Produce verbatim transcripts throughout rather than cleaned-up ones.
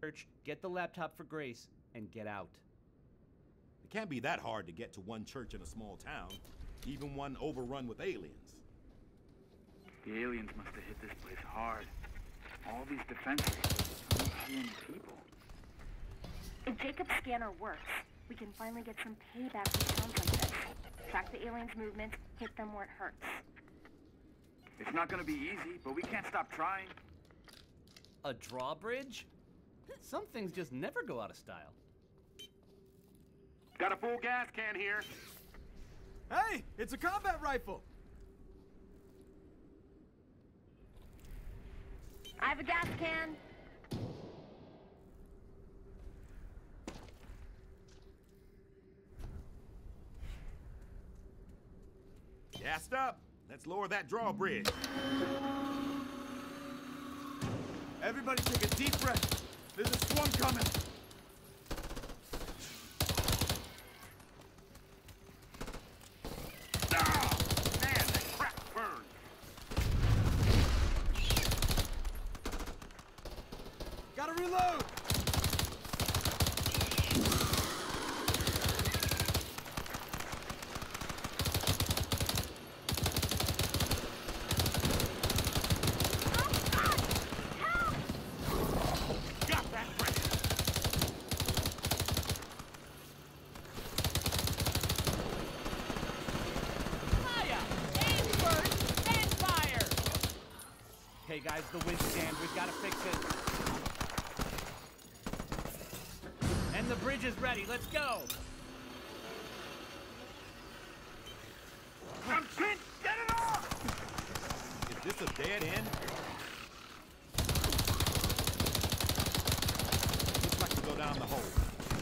church, get the laptop for Grace, and get out. It can't be that hard to get to one church in a small town, even one overrun with aliens. The aliens must have hit this place hard. All these defenses, I don't see any people. If Jacob's scanner works, we can finally get some payback for towns like this. Track the aliens' movements, hit them where it hurts. It's not gonna be easy, but we can't stop trying. A drawbridge? Some things just never go out of style. Got a full gas can here. Hey, it's a combat rifle! I have a gas can. Gassed up. Let's lower that drawbridge. Everybody take a deep breath. There's a swarm coming. Ah! Man, that crap burned. Gotta reload! Hey guys, the wind stand, we've got to fix it. And the bridge is ready, let's go! I'm pinned! Get it off! Is this a dead end? Looks like we go down the hole.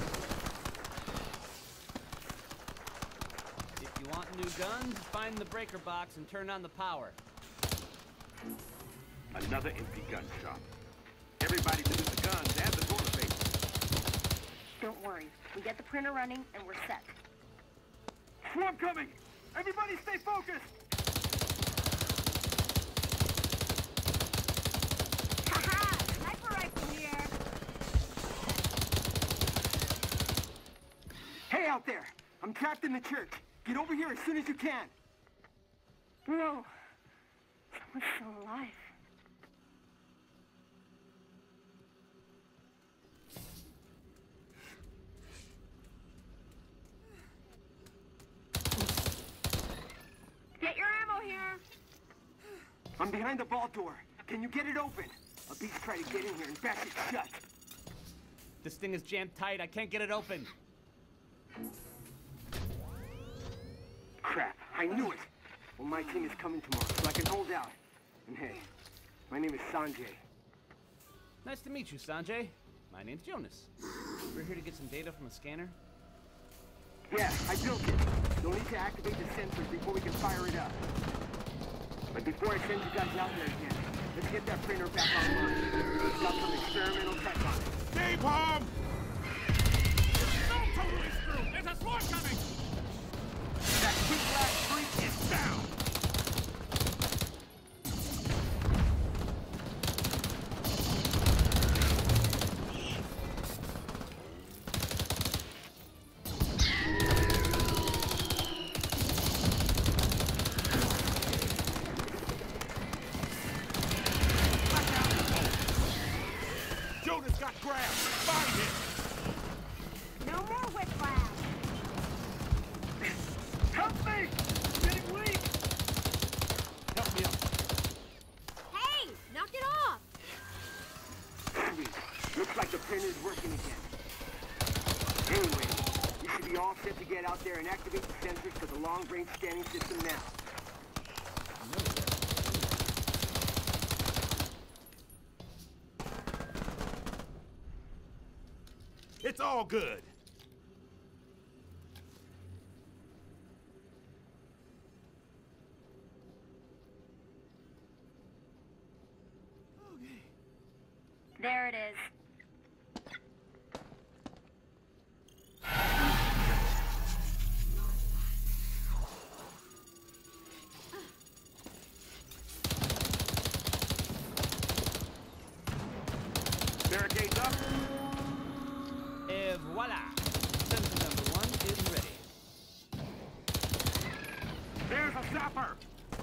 If you want new guns, find the breaker box and turn on the power. Another empty gun shop. Everybody produce the guns and the toilet paper. Don't worry. We get the printer running and we're set. Swarm coming! Everybody stay focused! Haha! Sniper rifle here! Hey out there! I'm trapped in the church. Get over here as soon as you can. Whoa! Someone's still alive. Get your ammo here! I'm behind the vault door. Can you get it open? A beast tried to get in here and bash it shut. This thing is jammed tight, I can't get it open. Crap, I knew it. Well, my team is coming tomorrow, so I can hold out. And hey, my name is Sanjay. Nice to meet you, Sanjay. My name's Jonas. We're here to get some data from a scanner. Yeah, I built it. You'll need to activate the sensors before we can fire it up. But before I send you guys out there again, let's get that printer back online. We've got some experimental tech on it. Napalm! Don't totally screw! There's a swarm coming! That quick last freak is down! Jonas got grabbed! Find him! No more whiplash! Help me! I'm getting weak! Help me up. Hey! Knock it off! Sweet. Looks like the printer's working again. Anyway, you should be all set to get out there and activate the sensors for the long-range scanning system now. It's all good. There it is. Barricades up. There's a sapper!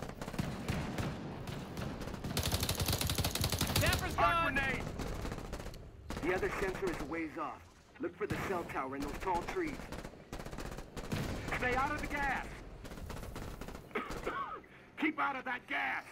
Sapper's Arc gone! grenade! The other sensor is a ways off. Look for the cell tower in those tall trees. Stay out of the gas! Keep out of that gas!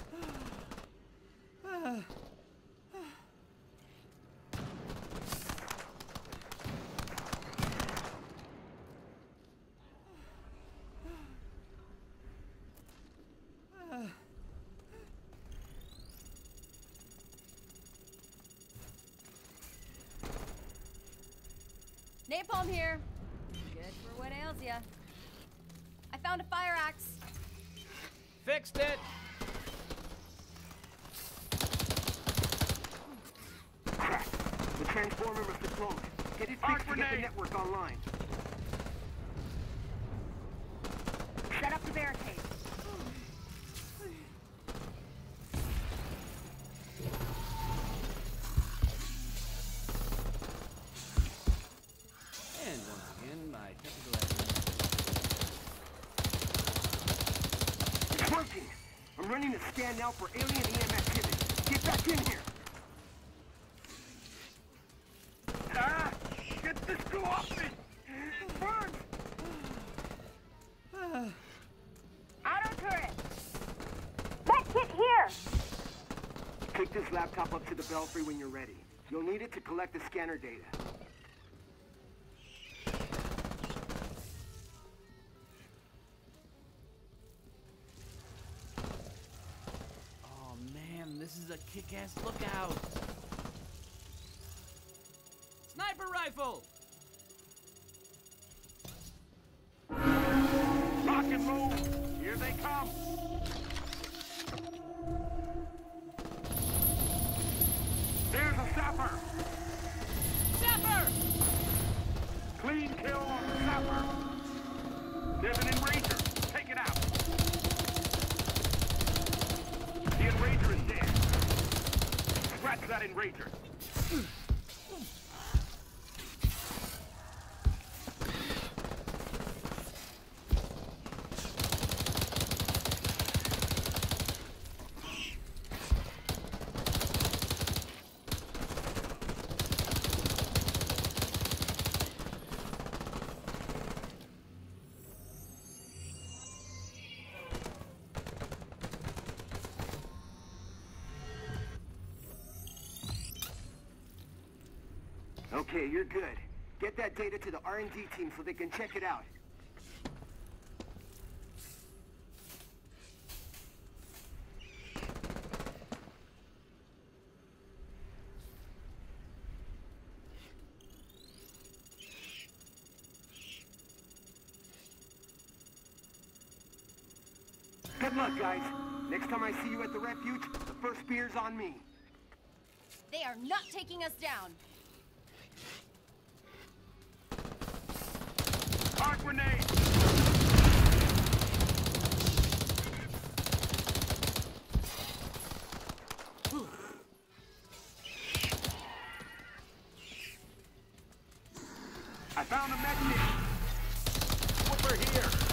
Napalm here. Good for what ails ya. I found a fire axe. Fixed it! Crap. The transformer must have blown. Get it Arc fixed to get the grenade. network online. Set up the barricade. And once again, my technical actions. It's working. I'm running a scan now for alien E M activity. Get back in here. Ah! Get this screw off me! Burns! Auto turret! That kit here! Take this laptop up to the belfry when you're ready. You'll need it to collect the scanner data. Oh man, this is a kick-ass lookout! Sniper rifle! Lock and move! Here they come! There's a sapper! Sapper! Clean kill on the sapper! There's an enrager! Take it out! The enrager is dead! Scratch that enrager! Okay, you're good. Get that data to the R and D team so they can check it out. Good luck, guys. Next time I see you at the refuge, the first beer's on me. They are not taking us down. Arc grenade! I found a med kit! Over here!